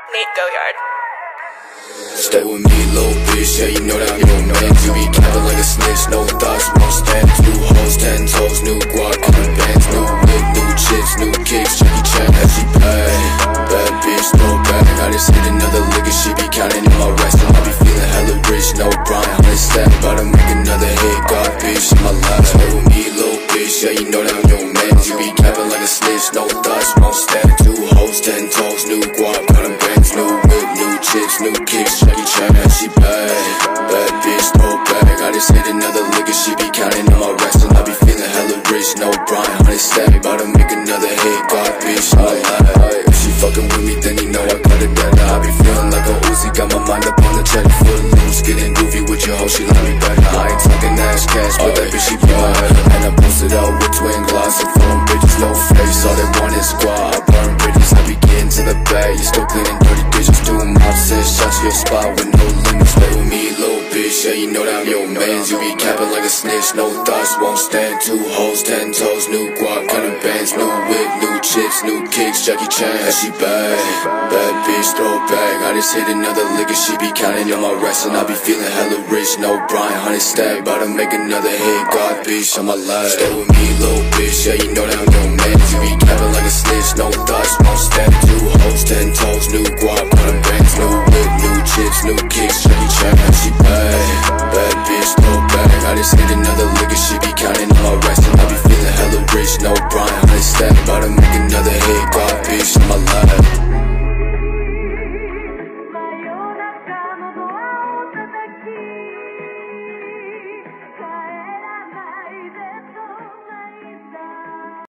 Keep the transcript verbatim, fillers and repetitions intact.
Nate Goyard. Stay with me, little bitch, yeah, you know that I'm your man. You be capping like a snitch, no thoughts, won't stand. New hoes, ten toes, new guac, coming bands, new whip, new chicks, new kicks, Jackie Chan, as she pay. Bad bitch, throw back, I just hit another lick and she be counting in my rest. And I be feeling hella rich, no Brian, hundred stack, about to make another hit, God bitch, in my life. Stay with me, little bitch, yeah, you know that I'm your man. You be capping like a snitch, no thoughts, won't stand. Two hoes, ten toes, new guac, coming bands, new whip, new chicks, new kicks, Jackie Chan, and she bad. Bad bitch, throw back, I just hit another lick and she be counting on my rest. And I be feeling hella rich, no Brian, hundred stack, about to make another hit, God bitch, in my life. If she fucking with me, then you know I got it better. I be feeling like a Uzi, got my mind up on the check. Foot loose, getting goofy with your hoe, she like me better. I ain't talking ass cash, but that bitch she be my head. And I posted out with twin glass and phone bitches, no face, all they want is squad. I burn bridges, I be getting to the bag, you still cleaning dirty dishes, doing mob six shots to your spot with no limits. Stay with me, little bitch, yeah, you know that I'm your man. You be capping like a snitch, no thoughts, won't stand. Two hoes, ten toes, new guac, cutting bands, new whip, new chicks, new kicks, Jackie Chan, and she bad. Bad bitch, throw back, I just hit another lick and she be counting on my rest. And I be feeling hella rich, no Brian, hundred stack, about to make another hit, God bitch, on my life. Stay with me, little bitch, yeah, you know that I'm your man. You be capping like a snitch, no thoughts, won't